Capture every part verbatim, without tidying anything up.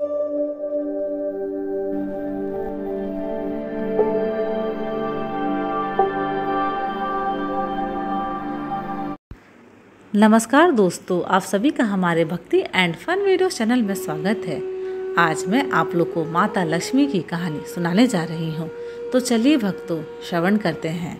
नमस्कार दोस्तों, आप सभी का हमारे भक्ति एंड फन वीडियो चैनल में स्वागत है। आज मैं आप लोग को माता लक्ष्मी की कहानी सुनाने जा रही हूँ, तो चलिए भक्तों श्रवण करते हैं।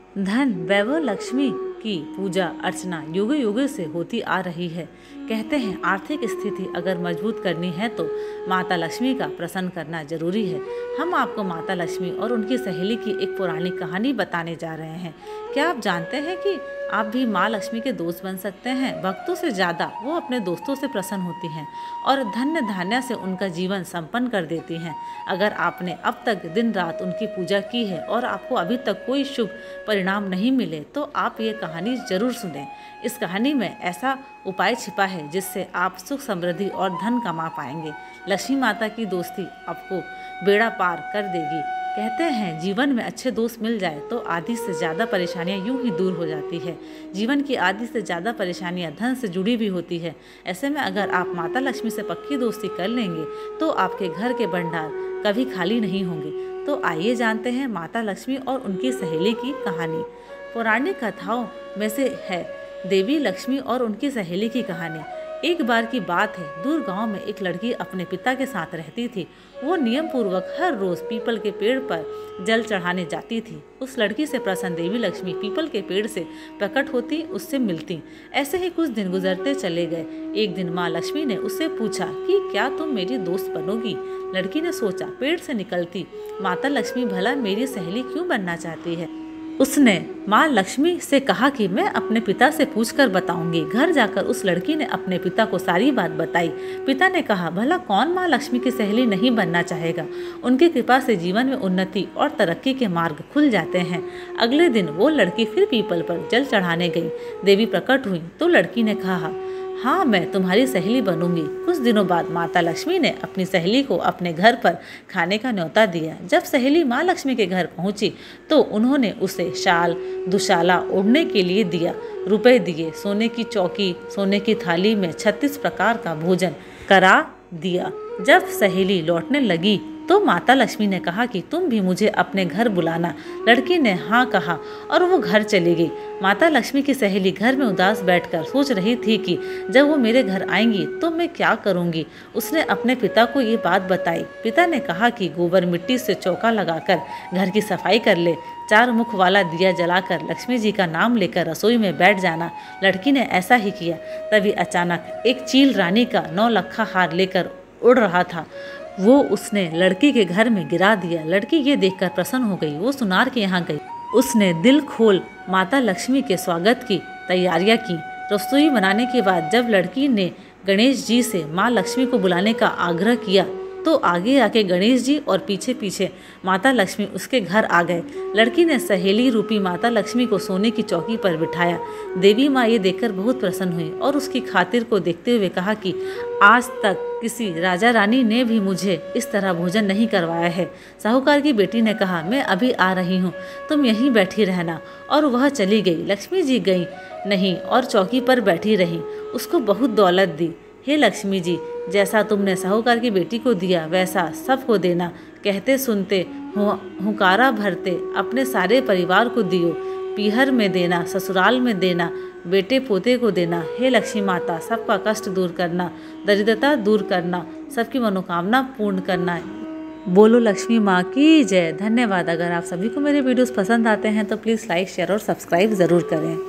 धन वैभव लक्ष्मी की पूजा अर्चना युग युग से होती आ रही है। कहते हैं आर्थिक स्थिति अगर मजबूत करनी है तो माता लक्ष्मी का प्रसन्न करना जरूरी है। हम आपको माता लक्ष्मी और उनकी सहेली की एक पौराणिक कहानी बताने जा रहे हैं। क्या आप जानते हैं कि आप भी माँ लक्ष्मी के दोस्त बन सकते हैं? भक्तों से ज़्यादा वो अपने दोस्तों से प्रसन्न होती हैं और धन्य धान्य से उनका जीवन संपन्न कर देती हैं। अगर आपने अब तक दिन रात उनकी पूजा की है और आपको अभी तक कोई शुभ परिणाम नहीं मिले तो आप ये कहानी जरूर सुनें। इस कहानी में ऐसा उपाय छिपा है जिससे आप सुख समृद्धि और धन कमा पाएंगे। लक्ष्मी माता की दोस्ती आपको बेड़ा पार कर देगी। कहते हैं जीवन में अच्छे दोस्त मिल जाए तो आधी से ज़्यादा परेशानियां यूं ही दूर हो जाती है। जीवन की आधी से ज़्यादा परेशानियां धन से जुड़ी भी होती है। ऐसे में अगर आप माता लक्ष्मी से पक्की दोस्ती कर लेंगे तो आपके घर के भंडार कभी खाली नहीं होंगे। तो आइए जानते हैं माता लक्ष्मी और उनकी सहेली की कहानी। पौराणिक कथाओं में से है देवी लक्ष्मी और उनकी सहेली की कहानी। एक बार की बात है, दूर गांव में एक लड़की अपने पिता के साथ रहती थी। वो नियम पूर्वक हर रोज पीपल के पेड़ पर जल चढ़ाने जाती थी। उस लड़की से प्रसन्न देवी लक्ष्मी पीपल के पेड़ से प्रकट होती, उससे मिलती। ऐसे ही कुछ दिन गुजरते चले गए। एक दिन माँ लक्ष्मी ने उससे पूछा कि क्या तुम मेरी दोस्त बनोगी? लड़की ने सोचा, पेड़ से निकलती माता लक्ष्मी भला मेरी सहेली क्यों बनना चाहती है। उसने माँ लक्ष्मी से कहा कि मैं अपने पिता से पूछकर बताऊंगी। घर जाकर उस लड़की ने अपने पिता को सारी बात बताई। पिता ने कहा, भला कौन माँ लक्ष्मी की सहेली नहीं बनना चाहेगा। उनकी कृपा से जीवन में उन्नति और तरक्की के मार्ग खुल जाते हैं। अगले दिन वो लड़की फिर पीपल पर जल चढ़ाने गई। देवी प्रकट हुई तो लड़की ने कहा, हाँ मैं तुम्हारी सहेली बनूंगी। कुछ दिनों बाद माता लक्ष्मी ने अपनी सहेली को अपने घर पर खाने का न्योता दिया। जब सहेली माँ लक्ष्मी के घर पहुंची तो उन्होंने उसे शाल दुशाला ओढ़ने के लिए दिया, रुपए दिए, सोने की चौकी, सोने की थाली में छत्तीस प्रकार का भोजन करा दिया। जब सहेली लौटने लगी तो माता लक्ष्मी ने कहा कि तुम भी मुझे अपने घर बुलाना। लड़की ने हाँ कहा और वो घर चली गई। माता लक्ष्मी की सहेली घर में उदास बैठकर सोच रही थी कि जब वो मेरे घर आएंगी तो मैं क्या करूँगी। उसने अपने पिता को ये बात बताई। पिता ने कहा कि गोबर मिट्टी से चौका लगाकर घर की सफाई कर ले, चार मुख वाला दिया जलाकर लक्ष्मी जी का नाम लेकर रसोई में बैठ जाना। लड़की ने ऐसा ही किया। तभी अचानक एक चील रानी का नौ लखा हार लेकर उड़ रहा था, वो उसने लड़की के घर में गिरा दिया। लड़की ये देखकर प्रसन्न हो गई। वो सुनार के यहाँ गई। उसने दिल खोल माता लक्ष्मी के स्वागत की तैयारियां की। रसोई बनाने के बाद जब लड़की ने गणेश जी से माँ लक्ष्मी को बुलाने का आग्रह किया तो आगे आके गणेश जी और पीछे पीछे माता लक्ष्मी उसके घर आ गए। लड़की ने सहेली रूपी माता लक्ष्मी को सोने की चौकी पर बिठाया। देवी माँ ये देखकर बहुत प्रसन्न हुई और उसकी खातिर को देखते हुए कहा कि आज तक किसी राजा रानी ने भी मुझे इस तरह भोजन नहीं करवाया है। साहूकार की बेटी ने कहा, मैं अभी आ रही हूँ, तुम यहीं बैठी रहना। और वह चली गई। लक्ष्मी जी गई नहीं और चौकी पर बैठी रही। उसको बहुत दौलत दी। हे लक्ष्मी जी, जैसा तुमने साहूकार की बेटी को दिया वैसा सबको देना। कहते सुनते हुंकारा भरते अपने सारे परिवार को दियो। पीहर में देना, ससुराल में देना, बेटे पोते को देना। हे लक्ष्मी माता, सबका कष्ट दूर करना, दरिद्रता दूर करना, सबकी मनोकामना पूर्ण करना। बोलो लक्ष्मी माँ की जय। धन्यवाद। अगर आप सभी को मेरे वीडियोस पसंद आते हैं तो प्लीज़ लाइक शेयर और सब्सक्राइब ज़रूर करें।